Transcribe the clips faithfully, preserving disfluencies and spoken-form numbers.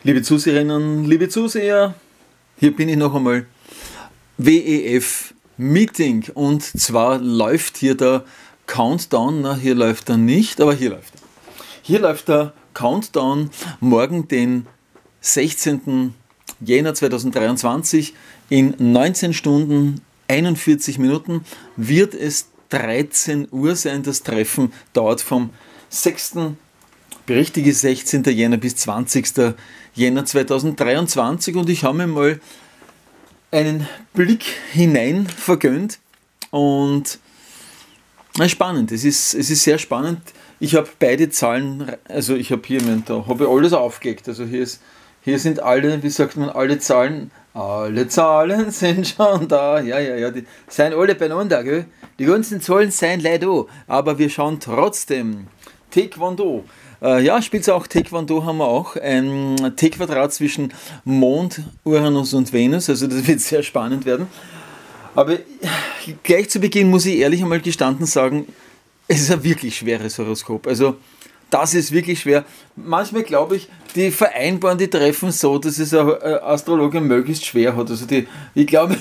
Liebe Zuseherinnen, liebe Zuseher, hier bin ich noch einmal. W E F Meeting, und zwar läuft hier der Countdown, na hier läuft er nicht, aber hier läuft er. Hier läuft der Countdown, morgen den sechzehnten Jänner zweitausenddreiundzwanzig, in neunzehn Stunden einundvierzig Minuten wird es dreizehn Uhr sein. Das Treffen dauert vom sechsten berichtige sechzehnten Jänner bis zwanzigsten Jänner zweitausenddreiundzwanzig, und ich habe mir mal einen Blick hinein vergönnt und na, spannend, es ist, es ist sehr spannend. Ich habe beide Zahlen, also ich habe hier, da habe ich alles aufgelegt, also hier, ist, hier sind alle, wie sagt man, alle Zahlen, alle Zahlen sind schon da, ja, ja, ja, die sind alle beieinander, gell? Die ganzen Zahlen sind leider da, aber wir schauen trotzdem. Taekwondo. Äh, ja, spielt auch Taekwondo, haben wir auch. Ein T-Quadrat zwischen Mond, Uranus und Venus, also das wird sehr spannend werden. Aber gleich zu Beginn muss ich ehrlich einmal gestanden sagen, es ist ein wirklich schweres Horoskop. Also das ist wirklich schwer. Manchmal glaube ich, die vereinbaren die Treffen so, dass es ein Astrologe möglichst schwer hat. Also die, ich glaube,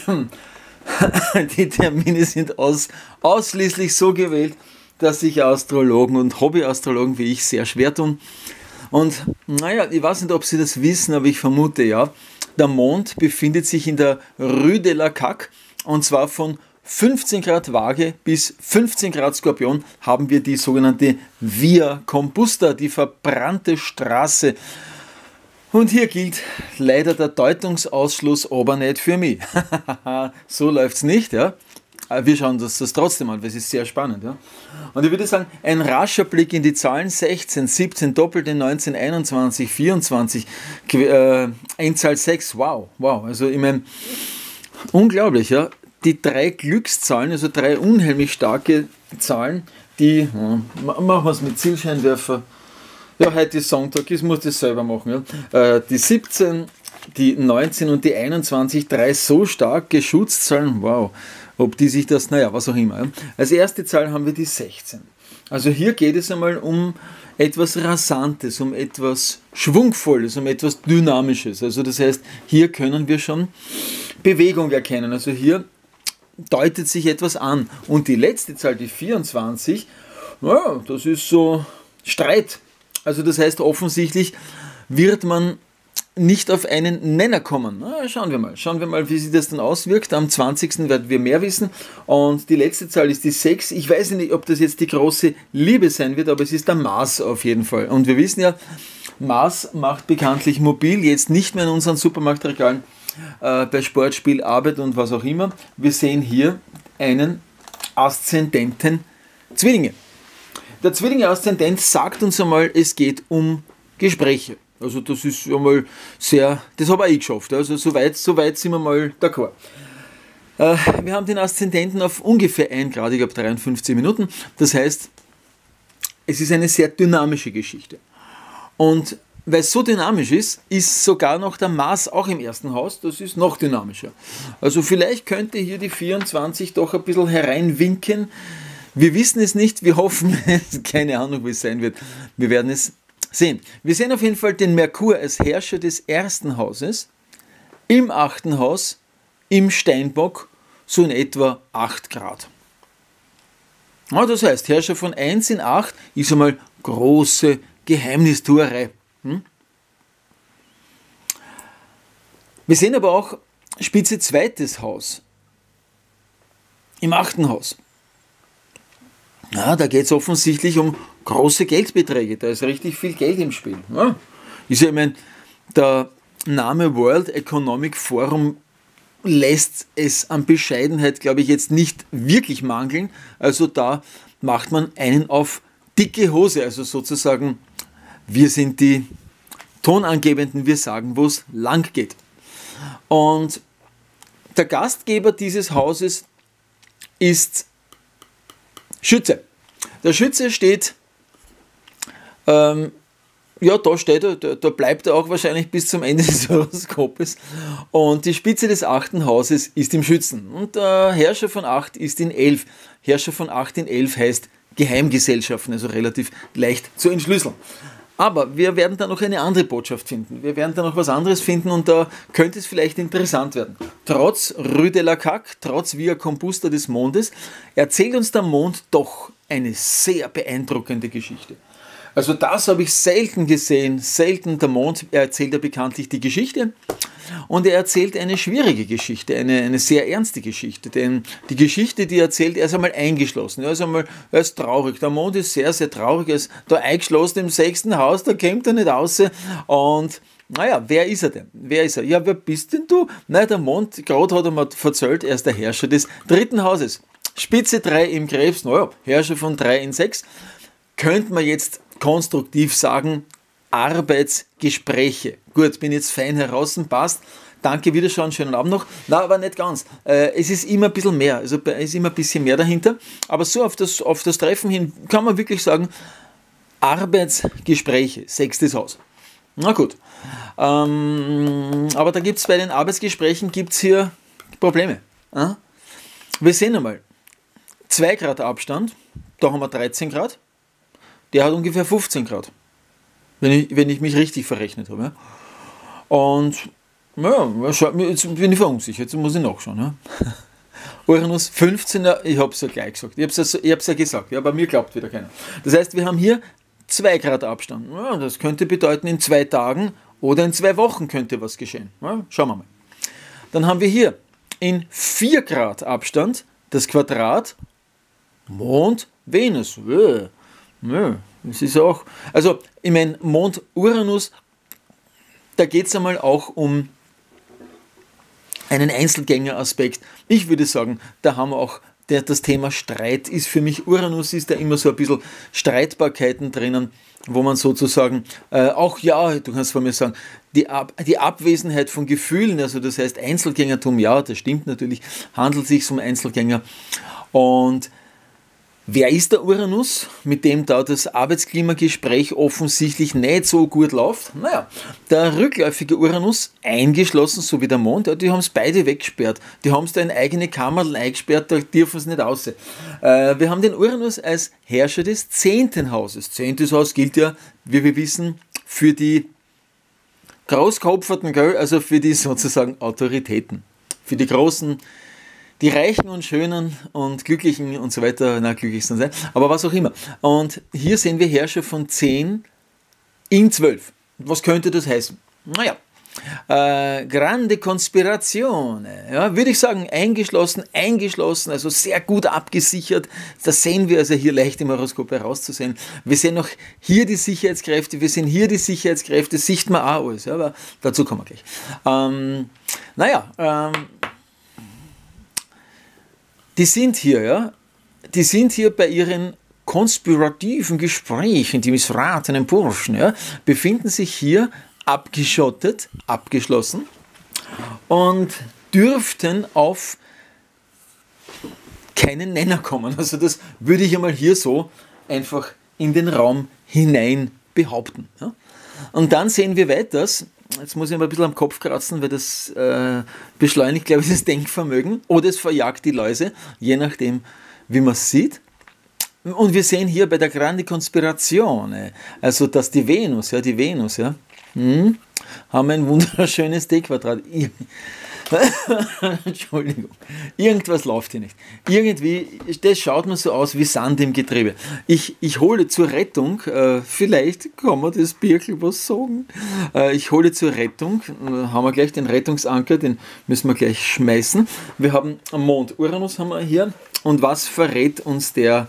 die Termine sind aus, ausschließlich so gewählt, dass sich Astrologen und Hobbyastrologen wie ich sehr schwer tun. Und naja, ich weiß nicht, ob Sie das wissen, aber ich vermute ja, der Mond befindet sich in der Rue de la Caque, und zwar von fünfzehn Grad Waage bis fünfzehn Grad Skorpion haben wir die sogenannte Via Combusta, die verbrannte Straße. Und hier gilt leider der Deutungsausschluss, aber nicht für mich. So läuft es nicht, ja. Wir schauen uns das trotzdem an, weil es ist sehr spannend. Ja? Und ich würde sagen, ein rascher Blick in die Zahlen: sechzehn, siebzehn, doppelte neunzehn, einundzwanzig, vierundzwanzig, äh, Endzahl sechs, wow, wow. Also ich meine, unglaublich, ja. Die drei Glückszahlen, also drei unheimlich starke Zahlen, die, ja, machen wir es mit Zielscheinwerfer. Ja, heute ist Sonntag, ich muss das selber machen. Ja? Äh, die siebzehn, die neunzehn und die einundzwanzig, drei so starke Schutzzahlen, wow. Ob die sich das, naja, was auch immer. Als erste Zahl haben wir die sechzehn. Also hier geht es einmal um etwas Rasantes, um etwas Schwungvolles, um etwas Dynamisches. Also das heißt, hier können wir schon Bewegung erkennen. Also hier deutet sich etwas an. Und die letzte Zahl, die vierundzwanzig, naja, das ist so Streit. Also das heißt, offensichtlich wird man nicht auf einen Nenner kommen. Na, schauen wir mal. Schauen wir mal, wie sich das dann auswirkt. Am zwanzigsten werden wir mehr wissen. Und die letzte Zahl ist die sechs. Ich weiß nicht, ob das jetzt die große Liebe sein wird, aber es ist der Mars auf jeden Fall. Und wir wissen ja, Mars macht bekanntlich mobil, jetzt nicht mehr in unseren Supermarktregalen, äh, bei Sportspiel, Arbeit und was auch immer. Wir sehen hier einen Aszendenten Zwillinge. Der Zwillinge-Aszendent sagt uns einmal, es geht um Gespräche. Also das ist einmal sehr, das habe auch ich geschafft. Also soweit so weit sind wir mal d'accord. Äh, wir haben den Aszendenten auf ungefähr ein Grad, ich habe dreiundfünfzig Minuten. Das heißt, es ist eine sehr dynamische Geschichte. Und weil es so dynamisch ist, ist sogar noch der Mars auch im ersten Haus. Das ist noch dynamischer. Also vielleicht könnte hier die vierundzwanzig doch ein bisschen hereinwinken. Wir wissen es nicht, wir hoffen, keine Ahnung, wie es sein wird. Wir werden es sehen. Wir sehen auf jeden Fall den Merkur als Herrscher des ersten Hauses im achten Haus, im Steinbock, so in etwa acht Grad. Ja, das heißt, Herrscher von eins in acht ist einmal große Geheimnistuerei. Hm? Wir sehen aber auch Spitze zweites Haus im achten Haus. Ja, da geht es offensichtlich um große Geldbeträge, da ist richtig viel Geld im Spiel. Ja, ist ja, ich meine, der Name World Economic Forum lässt es an Bescheidenheit, glaube ich, jetzt nicht wirklich mangeln. Also da macht man einen auf dicke Hose, also sozusagen, wir sind die Tonangebenden, wir sagen, wo es lang geht. Und der Gastgeber dieses Hauses ist Schütze. Der Schütze steht, ähm, ja, da steht er, da, da bleibt er auch wahrscheinlich bis zum Ende des Horoskopes. Und die Spitze des achten Hauses ist im Schützen. Und der Herrscher von acht ist in elf. Herrscher von acht in elf heißt Geheimgesellschaften, also relativ leicht zu entschlüsseln. Aber wir werden da noch eine andere Botschaft finden. Wir werden da noch was anderes finden und da könnte es vielleicht interessant werden. Trotz Rue de la Caque, trotz Via Composta des Mondes, erzählt uns der Mond doch eine sehr beeindruckende Geschichte. Also das habe ich selten gesehen, selten. Der Mond, er erzählt ja bekanntlich die Geschichte und er erzählt eine schwierige Geschichte, eine, eine sehr ernste Geschichte, denn die Geschichte, die er erzählt, er ist einmal eingeschlossen, er ist einmal, er ist traurig, der Mond ist sehr, sehr traurig, er ist da eingeschlossen im sechsten Haus, da kommt er nicht raus und naja, wer ist er denn? Wer ist er? Ja, wer bist denn du? Naja, der Mond, gerade hat er mir erzählt, er ist der Herrscher des dritten Hauses. Spitze drei im Krebs, naja, Herrscher von drei in sechs, könnte man jetzt konstruktiv sagen, Arbeitsgespräche. Gut, bin jetzt fein heraus, passt. Danke, Wiederschauen, schönen Abend noch. Na, aber nicht ganz. Äh, es ist immer ein bisschen mehr, also es ist immer ein bisschen mehr dahinter. Aber so auf das, auf das Treffen hin kann man wirklich sagen, Arbeitsgespräche, sechstes Haus. Na gut. Ähm, aber da gibt es bei den Arbeitsgesprächen gibt's hier Probleme. Äh? Wir sehen einmal, zwei Grad Abstand, da haben wir dreizehn Grad. Der hat ungefähr fünfzehn Grad, wenn ich, wenn ich mich richtig verrechnet habe. Ja. Und ja, jetzt bin ich verunsichert, jetzt muss ich nachschauen. Ja. Uranus fünfzehner, ich habe es ja gleich gesagt, ich habe es ja, ja gesagt, ja, bei mir glaubt wieder keiner. Das heißt, wir haben hier zwei Grad Abstand. Ja, das könnte bedeuten, in zwei Tagen oder in zwei Wochen könnte was geschehen. Ja, schauen wir mal. Dann haben wir hier in vier Grad Abstand das Quadrat Mond, Venus. Ja. Ja, das ist auch, also ich meine, Mond Uranus, da geht es einmal auch um einen Einzelgängeraspekt. Ich würde sagen, da haben wir auch der, das Thema Streit ist für mich, Uranus ist da immer so ein bisschen Streitbarkeiten drinnen, wo man sozusagen äh, auch, ja, du kannst von mir sagen, die, Ab, die Abwesenheit von Gefühlen, also das heißt Einzelgängertum, ja, das stimmt natürlich, handelt sich um Einzelgänger und wer ist der Uranus, mit dem da das Arbeitsklimagespräch offensichtlich nicht so gut läuft? Naja, der rückläufige Uranus, eingeschlossen, so wie der Mond, ja, die haben es beide weggesperrt. Die haben es da in eigene Kammern eingesperrt, da dürfen sie nicht raus. Äh, wir haben den Uranus als Herrscher des zehnten Hauses. Zehntes Haus gilt ja, wie wir wissen, für die Großkopferten, also für die sozusagen Autoritäten, für die großen, die Reichen und Schönen und Glücklichen und so weiter, na, glücklich sind sie, aber was auch immer. Und hier sehen wir Herrscher von zehn in zwölf. Was könnte das heißen? Naja, äh, grande Conspirazione, ja, würde ich sagen, eingeschlossen, eingeschlossen, also sehr gut abgesichert. Das sehen wir also hier leicht im Horoskop herauszusehen. Wir sehen auch hier die Sicherheitskräfte, wir sehen hier die Sicherheitskräfte, sieht man auch alles, ja, aber dazu kommen wir gleich. Ähm, naja, ähm, Die sind hier, ja, die sind hier bei ihren konspirativen Gesprächen, die missratenen Burschen, ja, befinden sich hier abgeschottet, abgeschlossen und dürften auf keinen Nenner kommen. Also das würde ich einmal hier so einfach in den Raum hinein behaupten. Ja. Und dann sehen wir weiters, jetzt muss ich mal ein bisschen am Kopf kratzen, weil das äh, beschleunigt, glaube ich, das Denkvermögen oder es verjagt die Läuse, je nachdem, wie man es sieht. Und wir sehen hier bei der Grande Conspirazione, also dass die Venus, ja, die Venus, ja, hm, haben ein wunderschönes D-Quadrat. Entschuldigung, irgendwas läuft hier nicht. Irgendwie, das schaut mir so aus wie Sand im Getriebe. Ich, ich hole zur Rettung, äh, vielleicht kann man das Birkel was sagen, äh, ich hole zur Rettung, äh, haben wir gleich den Rettungsanker, den müssen wir gleich schmeißen. Wir haben Mond, Uranus haben wir hier und was verrät uns der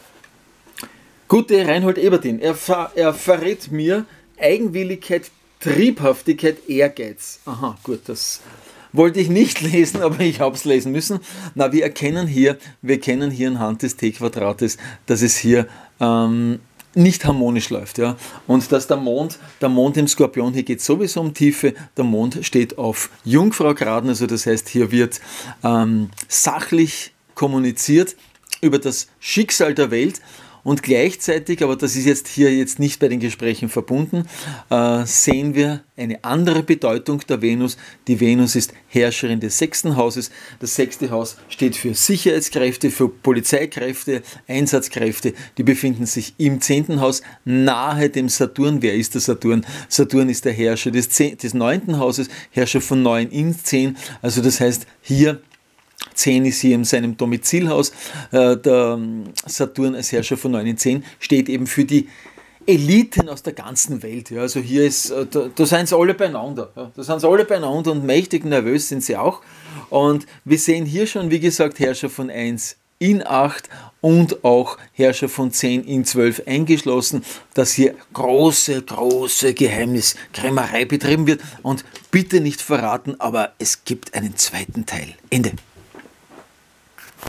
gute Reinhold Ebertin? Er, ver, er verrät mir Eigenwilligkeit, Triebhaftigkeit, Ehrgeiz. Aha, gut, das wollte ich nicht lesen, aber ich habe es lesen müssen. Na, wir erkennen hier, wir erkennen hier anhand des T-Quadrates, dass es hier ähm, nicht harmonisch läuft. Ja? Und dass der Mond, der Mond im Skorpion, hier geht sowieso um Tiefe, der Mond steht auf Jungfrau-Graden, also das heißt, hier wird ähm, sachlich kommuniziert über das Schicksal der Welt Und gleichzeitig, aber das ist jetzt hier jetzt nicht bei den Gesprächen verbunden, äh, sehen wir eine andere Bedeutung der Venus. Die Venus ist Herrscherin des sechsten Hauses. Das sechste Haus steht für Sicherheitskräfte, für Polizeikräfte, Einsatzkräfte. Die befinden sich im zehnten Haus, nahe dem Saturn. Wer ist der Saturn? Saturn ist der Herrscher des, des neunten Hauses, Herrscher von neun in zehn. Also das heißt, hier zehn ist hier in seinem Domizilhaus. Der Saturn als Herrscher von neun in zehn steht eben für die Eliten aus der ganzen Welt. Ja, also hier ist, da, da sind sie alle beieinander. Ja, da sind sie alle beieinander und mächtig nervös sind sie auch. Und wir sehen hier schon, wie gesagt, Herrscher von eins in acht und auch Herrscher von zehn in zwölf eingeschlossen, dass hier große, große Geheimniskrämerei betrieben wird. Und bitte nicht verraten, aber es gibt einen zweiten Teil. Ende.